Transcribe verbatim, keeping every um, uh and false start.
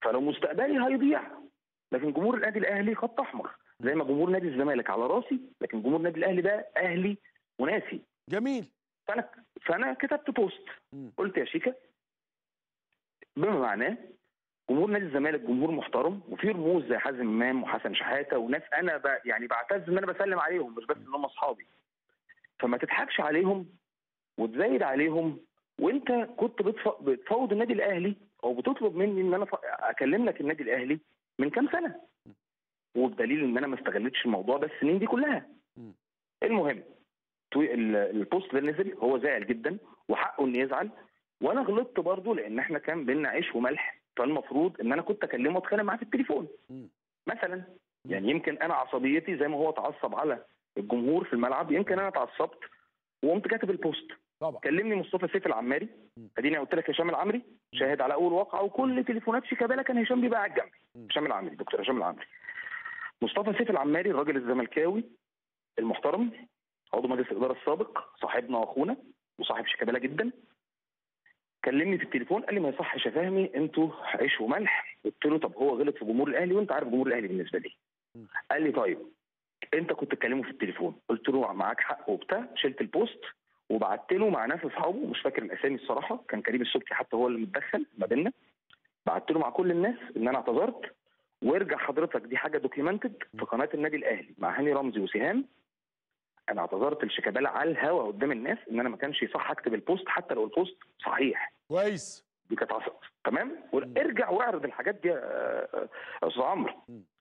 فلو مستقبلي هيضيع. لكن جمهور النادي الاهلي خط احمر، زي ما جمهور نادي الزمالك على راسي، لكن جمهور النادي الاهلي ده اهلي وناسي. جميل. فانا فانا كتبت بوست قلت يا شيكا بما معناه جمهور نادي الزمالك جمهور محترم، وفي رموز زي حازم امام وحسن شحاته وناس انا ب... يعني بعتز ان انا بسلم عليهم، مش بس ان هم اصحابي. فما تضحكش عليهم وتزايد عليهم، وانت كنت بتف... بتفاوض النادي الاهلي او بتطلب مني ان انا ف... اكلم لك النادي الاهلي من كام سنه، وبدليل ان انا ما استغلتش الموضوع ده السنين دي كلها. المهم البوست ده نزل، هو زعل جدا وحقه انه يزعل، وانا غلطت برضه لان احنا كان بينا عيش وملح، فالمفروض ان انا كنت اكلمه واتخانق معاه في التليفون مثلا. يعني يمكن انا عصبيتي زي ما هو اتعصب على الجمهور في الملعب، يمكن انا اتعصبت وقمت كاتب البوست. طبعا كلمني مصطفى سيف العماري، اديني قلت لك هشام العمري شاهد على اول واقعه، وكل تليفونات شيكابالا كان هشام بيبقى قاعد جنبي. هشام العمري، دكتور هشام العمري. مصطفى سيف العماري الراجل الزملكاوي المحترم، عضو مجلس الاداره السابق، صاحبنا واخونا وصاحب شيكابالا جدا، كلمني في التليفون قال لي ما يصحش يا فهمي، انتوا عيش وملح. قلت له طب هو غلط في جمهور الاهلي وانت عارف جمهور الاهلي بالنسبه لي. قال لي طيب انت كنت تكلمه في التليفون. قلت له معاك حق وبتاع، شلت البوست وبعت له مع ناس اصحابه، مش فاكر الاسامي الصراحه، كان كريم السبكي حتى هو اللي متدخل ما بيننا. بعت له مع كل الناس ان انا اعتذرت، وارجع حضرتك دي حاجه دوكيومنتد في قناه النادي الاهلي مع هاني رمزي وسهام. انا اعتذرت لشيكابالا على الهوا قدام الناس ان انا ما كانش يصح اكتب البوست حتى لو البوست صحيح. كويس. دي كانت عصب تمام. ارجع واعرض الحاجات دي يا استاذ عمرو.